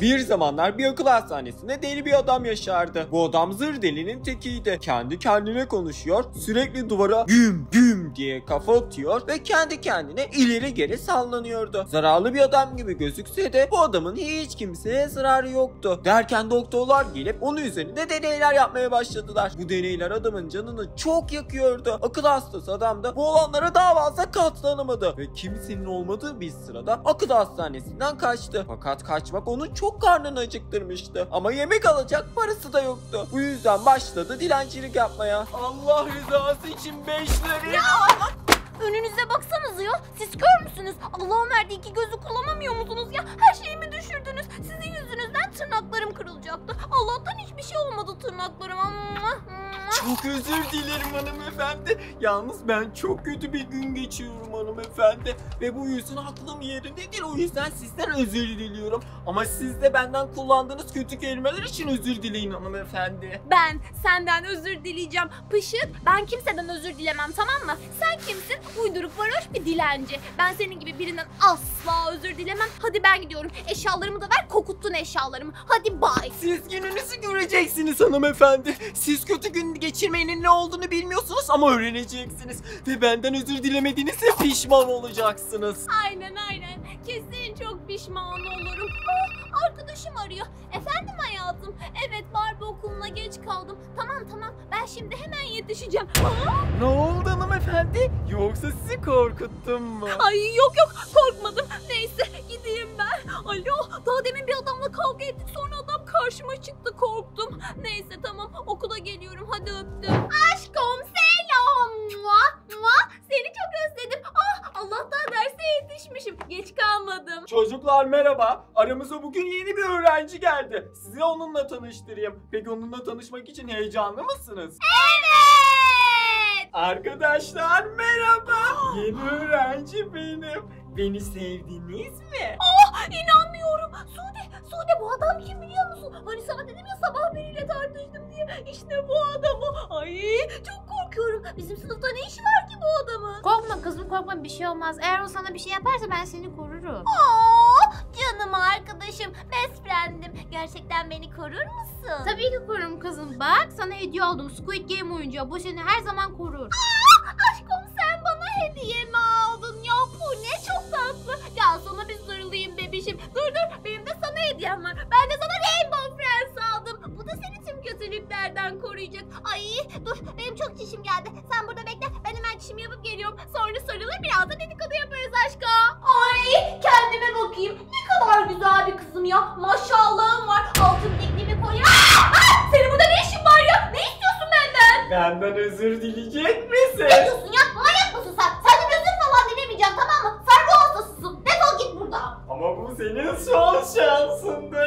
Bir zamanlar bir akıl hastanesinde deli bir adam yaşardı. Bu adam zır delinin tekiydi. Kendi kendine konuşuyor, sürekli duvara güm güm diye kafa atıyor ve kendi kendine ileri geri sallanıyordu. Zararlı bir adam gibi gözükse de bu adamın hiç kimseye zararı yoktu. Derken doktorlar gelip onun üzerinde deneyler yapmaya başladılar. Bu deneyler adamın canını çok yakıyordu. Akıl hastası adam da bu olanlara daha fazla katlanamadı ve kimsenin olmadığı bir sırada akıl hastanesinden kaçtı. Fakat kaçmak onun çok karnını acıktırmıştı. Ama yemek alacak parası da yoktu. Bu yüzden başladı dilencilik yapmaya. Allah rızası için 5 lira. Ya! Önünüze baksanıza ya. Siz kör müsünüz? Allah'ın verdiği iki gözü kullanamıyor musunuz ya? Her şeyimi düşürdünüz. Sizin yüzünüzden tırnaklarım kırılacaktı. Allah'tan hiçbir şey olmadı tırnaklarıma. Çok özür dilerim hanımefendi. Yalnız ben çok kötü bir gün geçiriyorum hanımefendi. Ve bu yüzden aklım yerinde değil. O yüzden sizden özür diliyorum. Ama siz de benden kullandığınız kötü kelimeler için özür dileyin hanımefendi. Ben senden özür dileyeceğim. Pışık, ben kimseden özür dilemem, tamam mı? Sen kimsin? Uyduruk varoş bir dilenci. Ben senin gibi birinden asla özür dilemem. Hadi ben gidiyorum. Eşyalarımı da ver, kokuttun eşyalarımı. Hadi bye. Siz gününüzü göreceksiniz hanımefendi. Siz kötü gün geçirmenin ne olduğunu bilmiyorsunuz ama öğreneceksiniz. Ve benden özür dilemediğinizde pişman olacaksınız. Aynen. Kesin çok pişman olurum. Arkadaşım arıyor. Efendim hayatım. Evet, Barbie okuluna geç kaldım. Tamam. Ben şimdi hemen yetişeceğim. Ne oldu hanımefendi? Yoksa sizi korkuttum mu? Ay yok korkmadım. Neyse gideyim ben. Alo, daha demin bir adamla kavga ettik, sonra adam karşıma çıktı, korktum. Neyse tamam, okula geliyorum, hadi öptüm. Aşkım selam. Seni çok özledim. Allah'tan derse yetişmişim. Geç kalmadım. Çocuklar merhaba. Aramıza bugün yeni bir öğrenci geldi. Sizi onunla tanıştırayım. Peki onunla tanışmak için heyecanlı mısınız? Evet. Arkadaşlar merhaba. Yeni öğrenci benim. Beni sevdiniz mi? İnanmıyorum. Sude bu adam kim biliyor musun? Hani sana dedim ya sabah biriyle tartıştım diye. İşte bu adam o. Ay çok korkuyorum. Bizim sınıfta ne işi var ki bu adamın? Korkma kızım, korkma, bir şey olmaz. Eğer o sana bir şey yaparsa ben seni korurum. Canım arkadaşım, best friend'im. Gerçekten beni korur musun? Tabii ki korurum kızım. Bak sana hediye aldım. Squid Game oyuncağı. Bu seni her zaman korur. Aşkım sen bana hediye mi aldın ya? Bu ne çok tatlı. Gel sana bir sarılayım bebişim. Dur benim de sana hediyem var. Ben de sana Rainbow Friends aldım. Bu da seni tüm kötülüklerden koruyacak. Ay dur, benim çok çişim geldi. Sen burada bekle, ben hemen çişimi yapıp geliyorum. Sonra sarılır, biraz da dedikodu yaparız aşkım. Ay kendime bakayım. Ne kadar güzel bir kızım ya. Maşallahım var. Altın bilekliğimi koy. Senin burada ne işin var ya? Ne istiyorsun benden? Benden özür dileyecek misin? Ne diyorsun ya? Manyak mısın sen? Senden özür falan dilemeyeceğim, tamam mı? Sen ruh hastasısın. Defol git buradan. Ama bu senin son şansındı.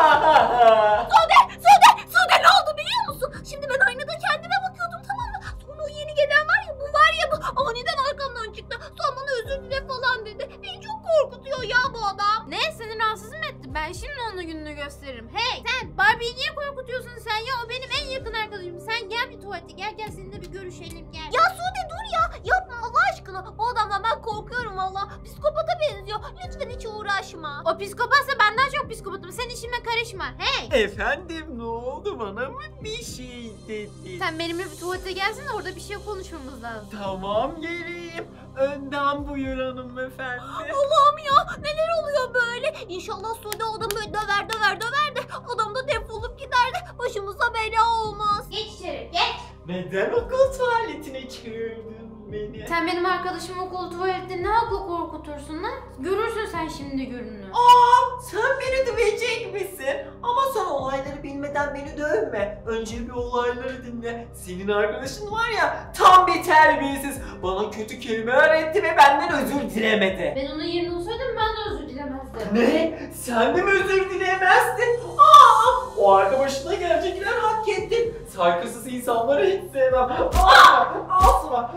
Sude ne oldu biliyor musun? Şimdi ben aynada kendime bakıyordum, tamam mı? Sonra o yeni gelen var ya, bu aniden arkamdan çıktı. Sonra bana özür dile falan dedi. Beni çok korkutuyor ya bu adam. Ne? Seni rahatsız mı etti? Ben şimdi onun gününü gösteririm. Hey sen Barbie'yi niye korkutuyorsun sen ya? O benim en yakın arkadaşım. Sen gel bir tuvalete. Gel seninle bir görüşelim, gel. Ya Sude dur ya. Yapma Allah aşkına. Bu adamdan ben korkuyorum valla. Psikopata benziyor. Lütfen hiç uğraşma. O psikopatsa ben daha çok psikopatım. Sen işime karışma. Hey! Efendim ne oldu, bana mı bir şey dedi? Sen benimle bir tuvalete gelsin de orada bir şey konuşmamız lazım. Tamam geleyim. Önden buyur hanımefendi. Allah'ım ya, neler oluyor böyle? İnşallah Sude o adamı böyle döver de adam da defolup gider de başımıza bela olmaz. Geç içeri, geç. Neden okul tuvaletine çağırdın beni? Sen benim arkadaşımı okul tuvalette ne hakla korkutursun lan? Görürsün sen şimdi gününü. Sen beni dövecek misin? Ama sen olayları bilmeden beni dövme. Önce bir olayları dinle. Senin arkadaşın var ya, tam bir terbiyesiz. Bana kötü kelimeler etti ve benden özür dilemedi. Ben onun yerine olsaydım ben de özür dilemezdim. Ne? Sen de mi özür dilemezdin? O arkadaşına gerçekten hak ettin. Saygısız insanları hiç sevmem. Asma.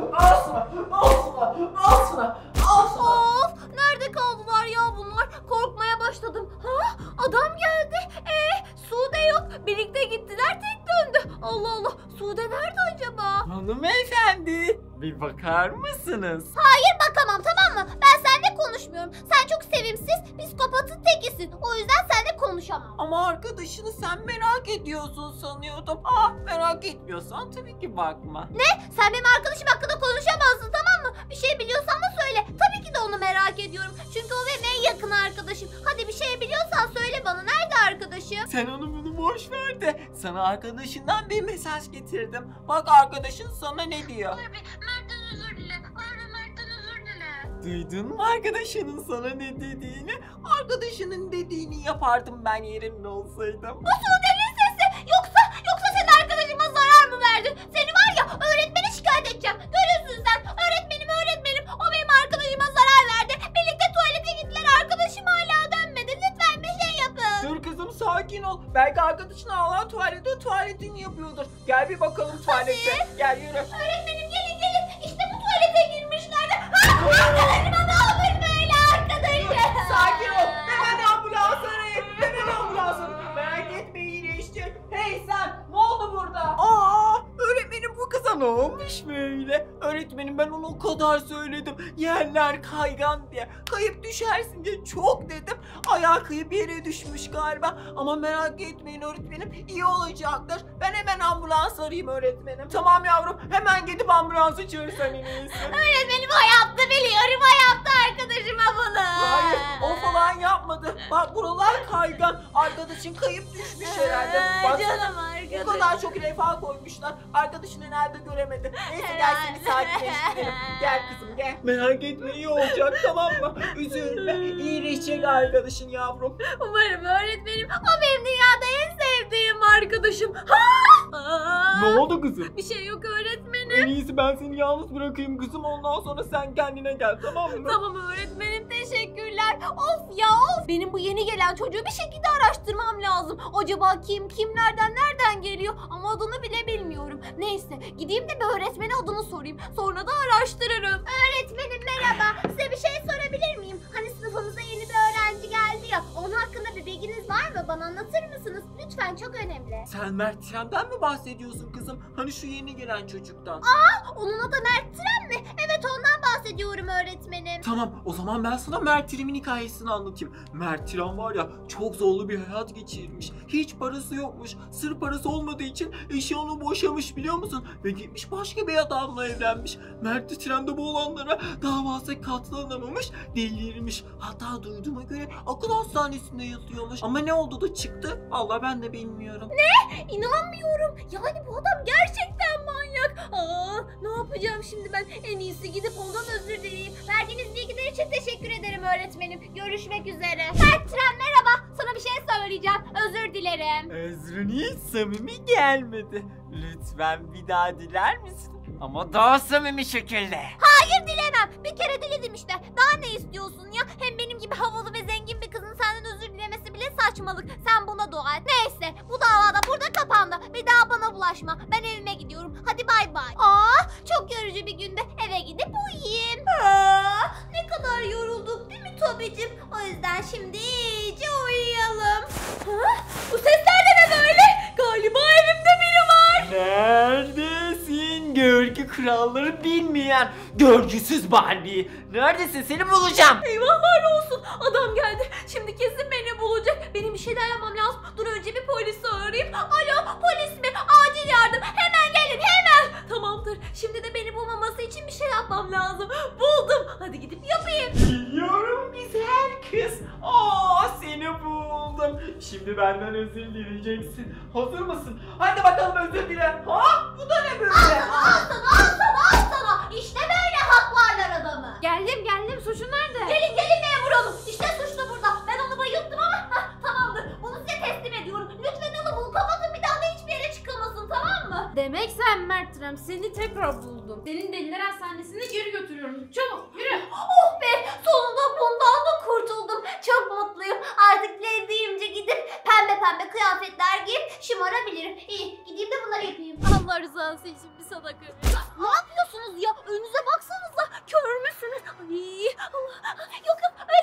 Of, nerede kaldılar ya bunlar? Korkmaya başladım. Adam geldi. Sude yok. Birlikte gittiler, tek döndü. Allah, Sude nerede acaba? Hanımefendi, bir bakar mısınız? Hayır bakamam, tamam mı? Ben seninle konuşmuyorum. Sen çok sevimsiz, psikopatın tekisin. O yüzden seninle konuşamam. konuşamam. Ama arkadaşını sen merak ediyorsun sanıyordum. Merak etmiyorsan tabii ki bakma. Sen benim arkadaşım hakkında konuşamazsın, tamam mı? Bir şey biliyorsan da söyle. Tabii ki de onu merak ediyorum. Çünkü o benim en yakın arkadaşım. Hadi bir şey biliyorsan söyle bana. Nerede arkadaşım? Sen onu bunu boş ver de sana arkadaşından bir mesaj getirdim. Bak arkadaşın sana ne diyor? Mert'ten özür dile. Mert'ten özür dile. Duydun mu arkadaşının sana ne dediğini? Arkadaşının dediğini yapardım ben yerinde olsaydım. Bu Sude'nin sesi. Yoksa sen arkadaşıma zarar mı verdin? Seni var ya öğretmene şikayet edeceğim. Görürsün sen. Öğretmenim. O benim arkadaşıma zarar verdi. Birlikte tuvalete gittiler. Arkadaşım hala dönmedi. Lütfen bir şey yapın. Dur kızım sakin ol. Belki arkadaşın hala tuvaletini yapıyordur. Gel bir bakalım tuvalete. Gel yürü. Öğretmenim gelin. İşte bu tuvalete girmişlerdi. Arkadaşıma ne olur böyle arkadaşım. Sakin ol. Hemen ambulans arayın. Merak etme iyileşecek. Hey sen ne oldu burada? Öğretmenim bu kıza ne olmuş böyle? Öğretmenim ben ona o kadar söyledim. Yerler kaygan diye. Kayıp düşersin diye çok dedim. Ayağı kayıp yere düşmüş galiba. Ama merak etmeyin öğretmenim iyi olacaktır. Ben hemen ambulans arayayım öğretmenim. Tamam yavrum hemen gidip ambulansı çağırsan en iyisi. Öğretmenim o yaptı biliyorum. O yaptı arkadaşıma bunu. Hayır o falan yapmadı. Bak buralar kaygan. Arkadaşın kayıp düşmüş herhalde. Baksana. Canım Bu arkadaşım. kadar çok levha koymuşlar. Arkadaşını nerede göremedi. Neyse gel seni sakinleştirelim. Gel kızım gel. Merak etme iyi olacak tamam mı? Üzülme. İyileşecek arkadaşın yavrum. Umarım öğretmenim. O benim dünyada en sevdiğim arkadaşım. Ne oldu kızım? Bir şey yok öğretmenim. En iyisi ben seni yalnız bırakayım kızım. Ondan sonra sen kendine gel tamam mı? Tamam öğretmenim teşekkürler. Of ya of. Benim bu yeni gelen çocuğu bir şekilde araştırmam lazım. Acaba kim nereden geliyor ama adını bile bilmiyorum. Neyse gideyim de bir öğretmene adını sorayım. Sonra da araştırırım. Öğretmenim merhaba. Size bir şey sorabilir miyim? Hani sınıfımıza yeni bir öğrenci geldi ya. Onun hakkında bir bilginiz var mı? Bana anlatır mısınız? Lütfen çok önemli. Sen Mert Trem'den mi bahsediyorsun kızım? Hani şu yeni gelen çocuktan. Onun adı Mert Tren mi? Evet ondan bahsediyorum öğretmenim. Tamam o zaman ben sana Mert Trem'in hikayesini anlatayım. Mert Trem var ya çok zorlu bir hayat geçirmiş. Hiç parası yokmuş. Sırf parası olmadığı için eşi onu boşamış biliyor musun? Ve gitmiş başka bir adamla evlenmiş. Mert Trem de bu olanlara davası katlanamamış. Delirmiş. Hatta duyduğuma göre akıl hastanesinde yatıyormuş. Ama ne oldu da çıktı? Vallahi ben de bilmiyorum. İnanmıyorum. Yani bu adam gerçekten manyak. Ne yapacağım şimdi ben? En iyisi gidip ondan özür dileyeyim. Verdiğiniz bilgiler için teşekkür ederim öğretmenim. Görüşmek üzere. Mert Tren merhaba. Sana bir şey söyleyeceğim. Özür dilerim. Özrün hiç samimi gelmedi. Lütfen bir daha diler misin? Ama daha samimi şekilde. Hayır dilemem. Bir kere diledim işte. Daha ne istiyorsun ya? Hem benim gibi havalı ve zengin bir kızın senden özür dilemesi bile saçmalık. Sen buna dua et. Neyse bu davada burada kapandı. Bir daha bana bulaşma. Ben evime gidiyorum. Hadi bay bay. Çok yorucu bir günde eve gidip uyuyayım. Ne kadar yorulduk değil mi Tobicim? O yüzden şimdi iyice uyuyalım. Bu sesler de ne böyle? Galiba evimde biri var. Neredesin görgü kuralları bilmeyen görgüsüz Barbie? Neredesin seni bulacağım. Eyvahlar olsun. Adam geldi. Şimdi kesin beni bulacak. Benim bir şeyler yapmam lazım. Dur önce bir polisi arayayım. Alo polis mi? Acil yardım. Hemen gelin hemen. Tamamdır. Şimdi de beni bulmaması için bir şey yapmam lazım. Buldum. Hadi gidip yapayım. Biliyorum güzel kız. Seni buldum. Şimdi benden özür dileyeceksin. Hazır mısın? Hadi bakalım özür dile. Bu da ne böyle? Al sana. İşte böyle haklarlar adamı. Geldim suçu nerede? Gelin memur hanım. İşte suçlu burada. Ben onu bayılttım ama tamamdır. Bunu size teslim ediyorum. Lütfen alın bunu kapatın. Bir daha da hiçbir yere çıkamazsın tamam mı? Demek sen Mert Trem, seni tekrar buldum. Senin deliler hastanesine geri götürüyorum. Çabuk yürü. Oh be sonunda bundan da kurtuldum. Çok mutluyum. Artık dilediğimce gidip pembe kıyafetler giyip şımarabilirim. İyi gideyim de bunları yapayım. Allah rızası için bir sadaka verin. Ne yapıyorsunuz ya? Önünüze baksanıza. Kör müsünüz? Ay Allah. Yok